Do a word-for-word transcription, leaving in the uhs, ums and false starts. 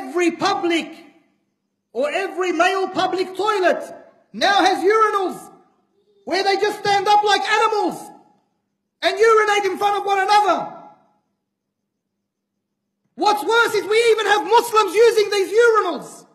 every public or every male public toilet now has urinals where they just stand up like animals and urinate in front of one another. What's worse is we even have Muslims using these urinals.